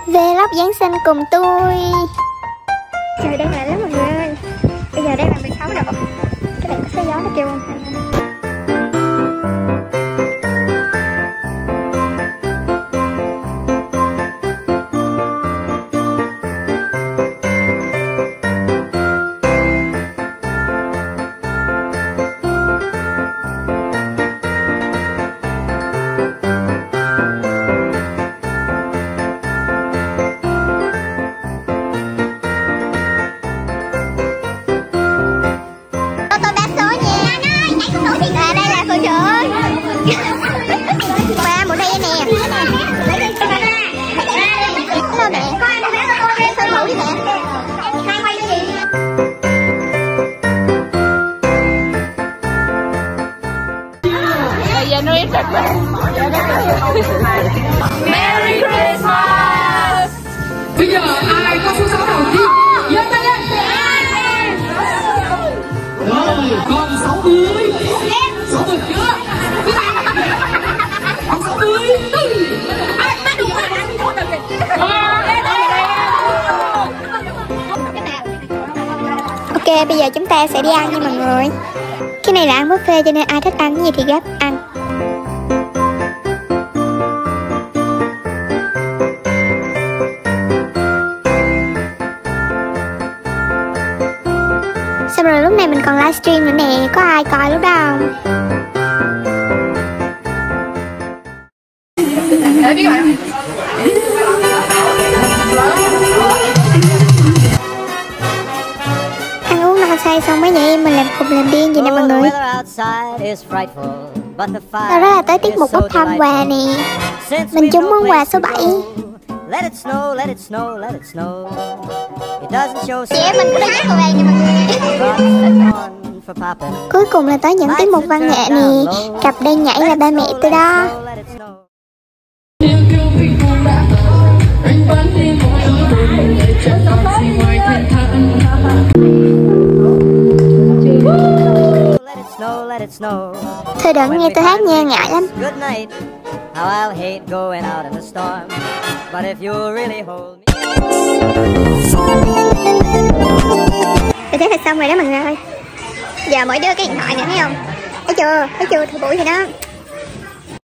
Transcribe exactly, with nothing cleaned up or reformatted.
Vlog Giáng sinh cùng tôi. Trời đang lạnh lắm mọi người ơi. Bây giờ đang là mười sáu độ. Cái này có xé gió nó kêu không? Merry Christmas. Bây giờ ai có số sáu đầu tiên giơ tay lên. Rồi con sáu mươi. Sáu mươi chưa? Con sáu mươi. Ai bắt được ai ăn con được kìa. Ok, bây giờ chúng ta sẽ đi ăn nha mọi người. Cái này là ăn buffet cho nên ai thích ăn cái gì thì gấp ăn. Xong rồi lúc này mình còn livestream nữa nè, có ai coi lúc đó không? Ăn uống no say xong mấy nhà em mình làm khùng làm điên gì nè mọi người. Sau đó là tới tiết mục bốc thăm quà nè. Mình trúng món quà số bảy. Let it snow, let it snow, let it snow. It doesn't show. Chị em mình cũng đã dắt vào vàng nha mọi người. Cuối cùng là tới những tiết mục văn nghệ nè. Cặp đang nhảy là ba mẹ tôi đó. Thôi đừng nghe tôi hát nha, ngại lắm. How I'll hate going out in the storm, but if you really hold me. Thế là xong rồi đó mọi người ơi. Giờ mỗi đứa cái điện thoại này thấy không? Thấy chưa? Thấy chưa? Thời buổi thì đó.